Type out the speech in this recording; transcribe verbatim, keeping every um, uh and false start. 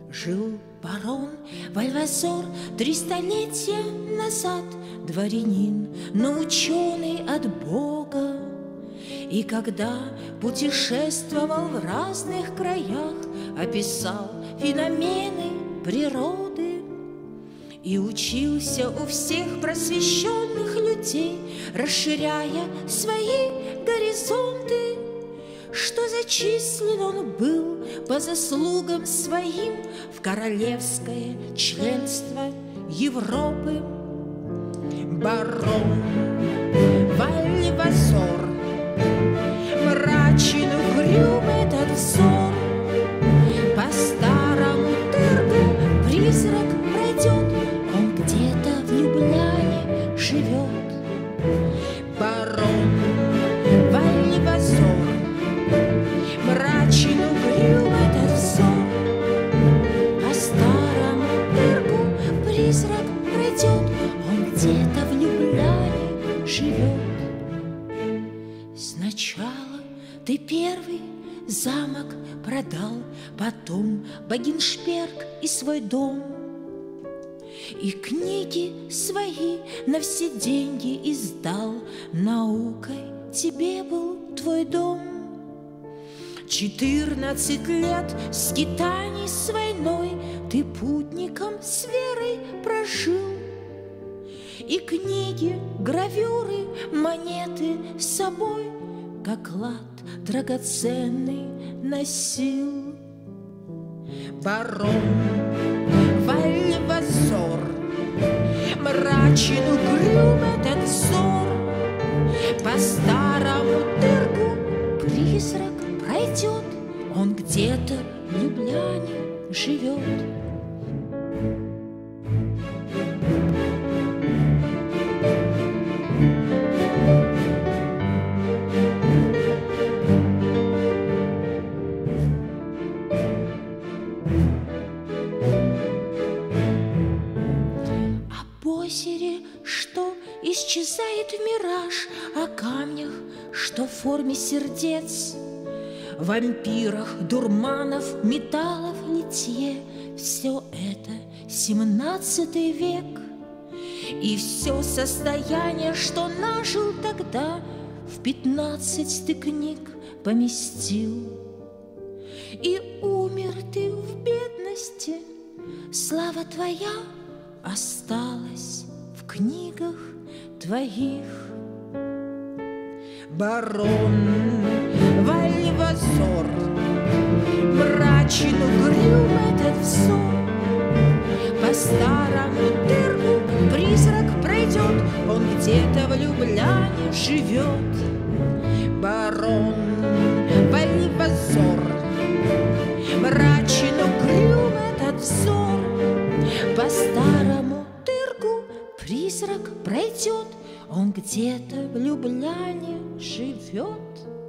Жил барон Вальвасор три столетия назад, дворянин, но ученый от Бога. И когда путешествовал в разных краях, описал феномены природы и учился у всех просвещенных людей, расширяя свои горизонты. Что зачислен он был по заслугам своим в королевское членство Европы. Барон Вальвасор, мрачен угрюм этот взор, по старому тыргу призрак пройдет, он где-то в Любляне живет. Барон Вальвасор, мрачен угрюм этот взор, по старому тыргу призрак пройдет, он где-то в Любляне живет. Сначала ты первый замок продал, потом Багеншперк и свой дом, и книги свои на все деньги издал, наукой тебе был твой дом. Четырнадцать лет скитаний с войной ты путником с верой прожил, и книги, гравюры, монеты с собой, как клад драгоценный, носил. Барон Вальвасор, мрачен угрюм этот взор, по старому тыргу призрак пройдет, он где-то в Любляне живет. Озере, что исчезает мираж, о камнях, что в форме сердец, вампирах, дурманов, металлов, литье. Все это семнадцатый век, и все состояние, что нажил тогда, в пятнадцать ты книг поместил. И умер ты в бедности, слава твоя осталась в книгах твоих. Барон Вальвасор, мрачен угрюм этот взор, по старому тыргу призрак пройдет, он где-то в Любляне живет. Барон Вальвасор, мрачен угрюм этот взор, по старому тыргу призрак пройдет, он где-то в Любляне живет.